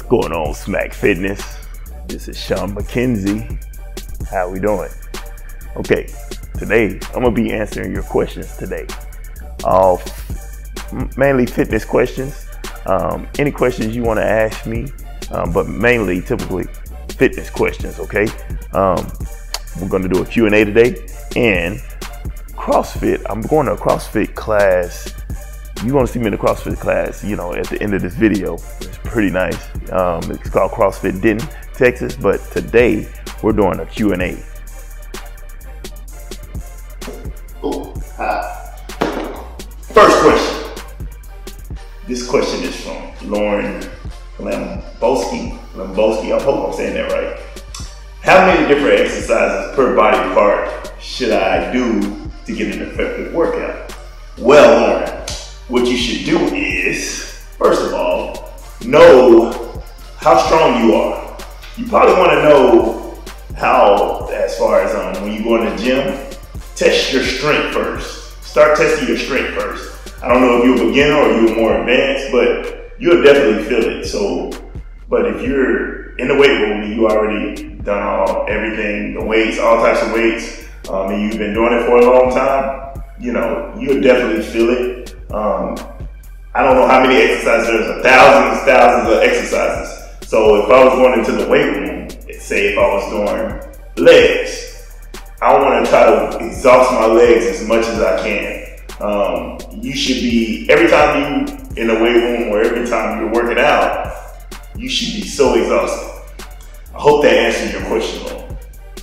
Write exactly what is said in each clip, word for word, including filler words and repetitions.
going on, SmackFitness? This is Sean McKenzie. How we doing? Okay, today I'm gonna be answering your questions today. All mainly fitness questions. Um, any questions you want to ask me, um, but mainly, typically, fitness questions. Okay. Um, we're gonna do a Q and A today, and CrossFit. I'm going to a CrossFit class. You're gonna see me in the CrossFit class, you know, at the end of this video. It's pretty nice. Um, it's called Crossfit Denton, Texas. But today we're doing a Q and A. Oh, hi. First question. This question is from Lauren Lambowski. Lambowski. I hope I'm saying that right. How many different exercises per body part should I do to get an effective workout? Well, Lauren, what you should do is, first of all, know how strong you are. You probably want to know how, as far as um, when you go in the gym, test your strength first. Start testing your strength first. I don't know if you're a beginner or you're more advanced, but you'll definitely feel it. So, but if you're in the weight room and you already done all everything, the weights, all types of weights, um, and you've been doing it for a long time, you know, you'll definitely feel it. Um, I don't know how many exercises, there's thousands, thousands of exercises. So if I was going into the weight room, say if I was doing legs, I want to try to exhaust my legs as much as I can. Um, you should be, every time you in the weight room or every time you're working out, you should be so exhausted. I hope that answers your question, though.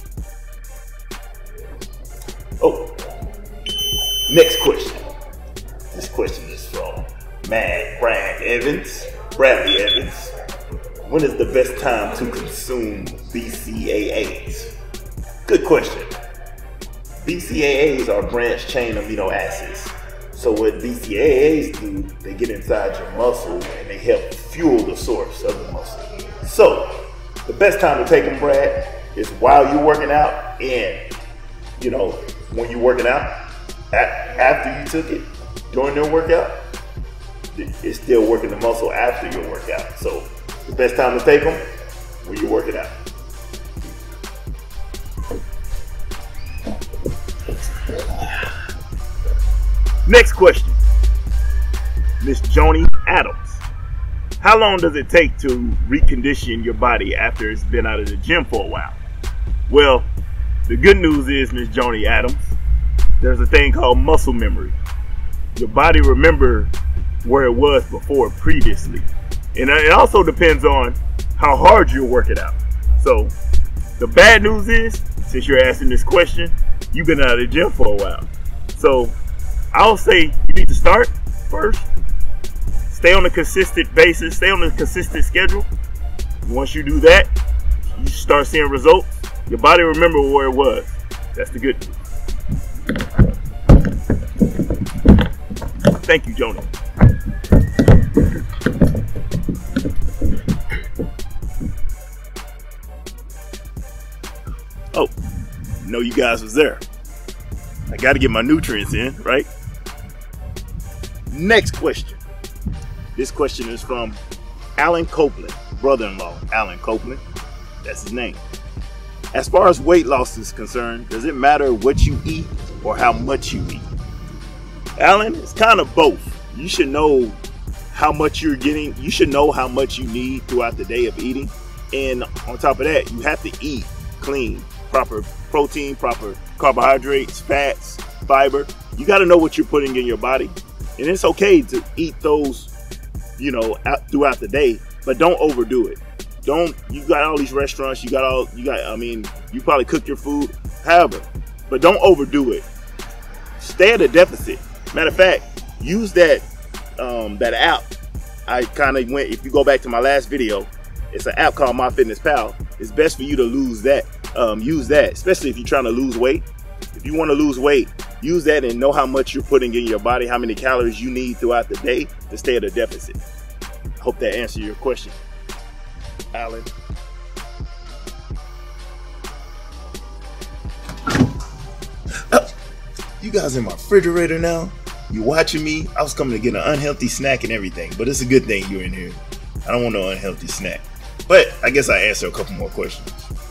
Oh, next question. This question is from Mad Brad Evans, Bradley Evans. When is the best time to consume B C A As? Good question. B C A As are branched chain amino acids. So what B C A As do, they get inside your muscle and they help fuel the source of the muscle. So the best time to take them, Brad, is while you're working out, and you know, when you're working out, after you took it, during your workout, it's still working the muscle after your workout. So the best time to take them, when you're working out. Next question, Miss Joni Adams. How long does it take to recondition your body after it's been out of the gym for a while? Well, the good news is, Miss Joni Adams, there's a thing called muscle memory. Your body remembers where it was before previously. And it also depends on how hard you're working out. So the bad news is, since you're asking this question, you've been out of the gym for a while. So I'll say you need to start first. Stay on a consistent basis, stay on a consistent schedule. Once you do that, you start seeing results. Your body remember where it was. That's the good news. Thank you, Jonah. Oh, know you guys was there. I got to get my nutrients in, right? Next question. This question is from Alan Copeland, brother-in-law, Alan Copeland. That's his name. As far as weight loss is concerned, does it matter what you eat or how much you eat? Alan, it's kind of both. You should know how much you're getting. You should know how much you need throughout the day of eating. And on top of that, you have to eat clean, proper protein, proper carbohydrates, fats, fiber. You got to know what you're putting in your body. And it's okay to eat those, you know, out throughout the day, but don't overdo it. Don't, you got all these restaurants, you got all, you got, I mean, you probably cook your food, however, but don't overdo it. Stay at a deficit. Matter of fact, use that, um, that app. I kind of went, if you go back to my last video, it's an app called MyFitnessPal. It's best for you to lose that, um, use that, especially if you're trying to lose weight. If you want to lose weight, use that and know how much you're putting in your body, how many calories you need throughout the day to stay at a deficit. Hope that answers your question, Alan. Oh, you guys in my refrigerator now? You watching me? I was coming to get an unhealthy snack and everything, but it's a good thing you're in here. I don't want no unhealthy snack. But I guess I answer a couple more questions.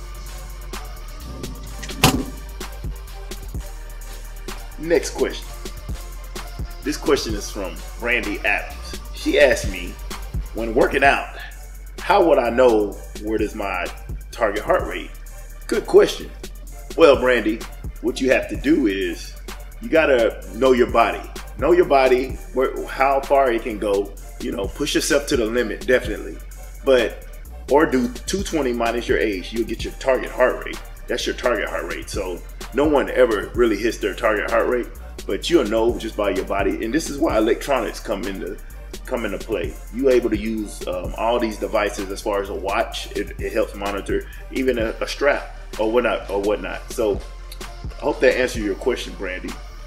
Next question. This question is from Brandy Adams. She asked me, when working out, how would I know where is my target heart rate? Good question. Well, Brandy, what you have to do is you gotta know your body. Know your body, where, how far it can go. You know, push yourself to the limit, definitely. But, or do two twenty minus your age, you'll get your target heart rate. That's your target heart rate. So no one ever really hits their target heart rate, but you'll know just by your body. And this is why electronics come into come into play. You're able to use um, all these devices. As far as a watch, it, it helps monitor, even a, a strap or whatnot or whatnot. So I hope that answered your question, Brandy.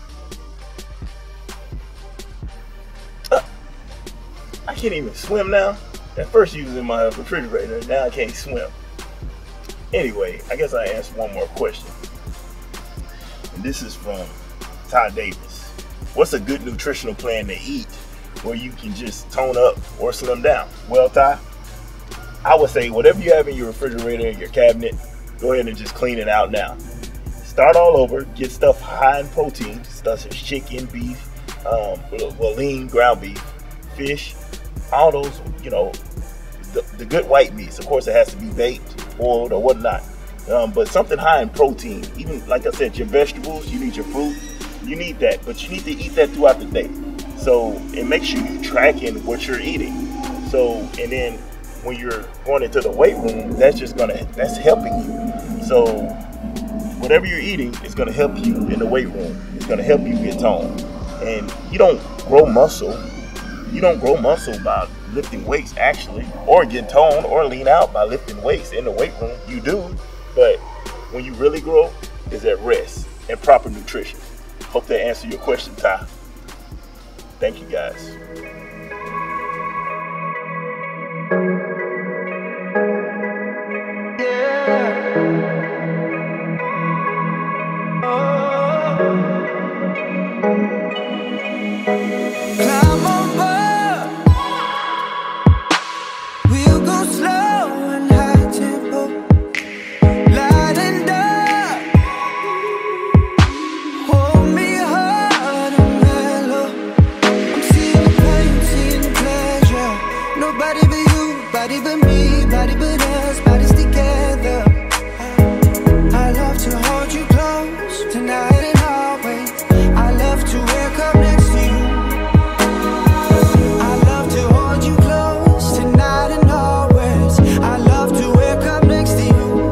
Uh, I can't even swim now. At first you was in my refrigerator, now I can't swim. Anyway, I guess I answered one more question. And this is from Ty Davis. What's a good nutritional plan to eat where you can just tone up or slim down? Well, Ty, I would say whatever you have in your refrigerator, your cabinet, go ahead and just clean it out now. Start all over, get stuff high in protein, stuff as chicken, beef, um, well, lean ground beef, fish, all those, you know, the, the good white meats. Of course, it has to be baked, boiled, or whatnot. Um, but something high in protein. Even, like I said, your vegetables, you need your fruit, you need that. But you need to eat that throughout the day. So, and make sure you're tracking what you're eating. So, and then when you're going into the weight room, that's just gonna, that's helping you. So, whatever you're eating is gonna help you in the weight room. It's gonna help you get toned. And you don't grow muscle. You don't grow muscle by lifting weights, actually, or get toned or lean out by lifting weights in the weight room. You do, but when you really grow is at rest and proper nutrition. Hope that answered your question, Ty. Thank you, guys. Climb over. We'll go slow and high tempo, light and dark. Hold me hard and mellow. I'm seeing the pain, seeing the pleasure. Nobody but you, body but me, body but us, bodies together. I love to hold you close tonight and always. I love to wake up next to you. I love to hold you close tonight and always. I love to wake up next to you.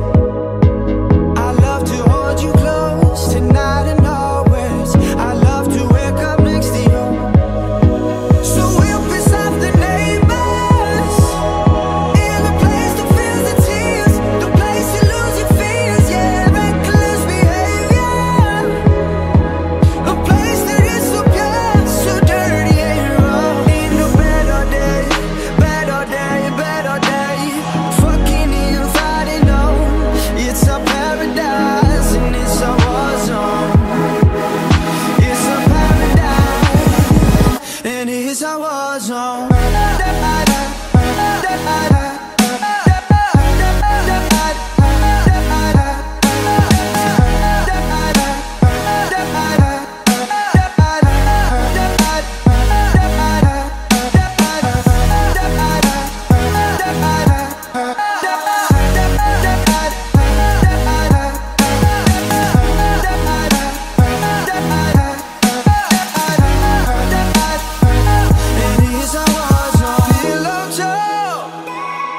I love to hold you close tonight and always. I love to wake up next to you. So we'll piss off the neighbors in a place that feels the tears, the place you lose your fears, yeah, reckless behavior, a place that is so pure, so dirty and wrong. Ain't no better day, better day, better day. Fucking in Friday, no, it's a paradise and it's a war zone. It's a paradise and it's a war zone. And it's a war zone. Pillow talk.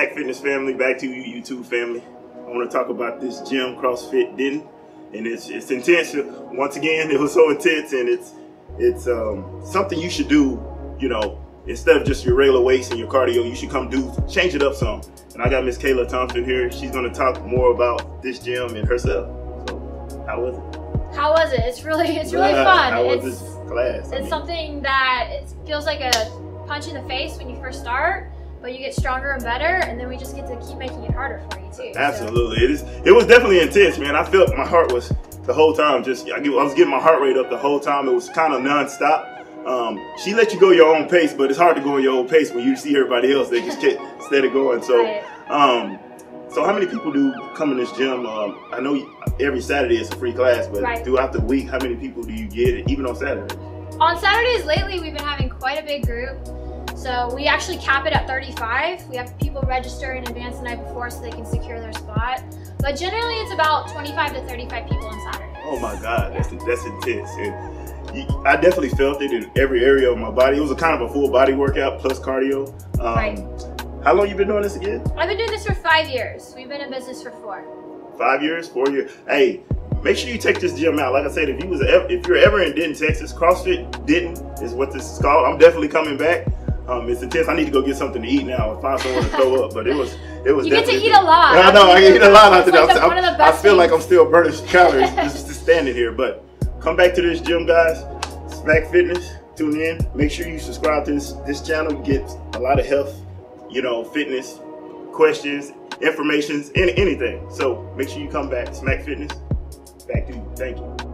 SmackFitness family, back to you YouTube family. I want to talk about this gym, CrossFit Denton, and it's it's intense. Once again, it was so intense, and it's it's um, something you should do. You know, instead of just your regular weights and your cardio, you should come do change it up some. And I got Miss Kayla Thompson here. She's going to talk more about this gym and herself. So, how was it? How was it? It's really it's really uh, fun. How it's, was this class? It's I mean, something that it feels like a punch in the face when you first start, but you get stronger and better, and then we just get to keep making it harder for you too. Absolutely, so. it is. It was definitely intense, man. I felt my heart was the whole time. Just I was getting my heart rate up the whole time. It was kind of nonstop. Um, she let you go your own pace, but it's hard to go at your own pace when you see everybody else. They just get steady going. So, right. um, so how many people do come in this gym? Um, I know every Saturday it's a free class, but right. throughout the week, how many people do you get? Even on Saturdays? On Saturdays lately, we've been having quite a big group. So we actually cap it at thirty-five. We have people register in advance the night before so they can secure their spot. But generally it's about twenty-five to thirty-five people on Saturdays. Oh my God, that's that's intense. And you, I definitely felt it in every area of my body. It was a kind of a full body workout plus cardio. Um, right. How long you been doing this again? I've been doing this for five years. We've been in business for four. Five years, four years. Hey, make sure you take this gym out. Like I said, if you was ever, if you're ever in Denton, Texas, CrossFit Denton is what this is called. I'm definitely coming back. Um, it's intense. I need to go get something to eat now and find somewhere to throw up. But it was, it was. You get to eat different. a lot. I know. I eat a lot after like that. one of the I best feel like things. I'm still burning calories just, just standing here. But come back to this gym, guys. SmackFitness. Tune in. Make sure you subscribe to this this channel. You get a lot of health, you know, fitness questions, informations, any, anything. So make sure you come back. SmackFitness. Back to you. Thank you.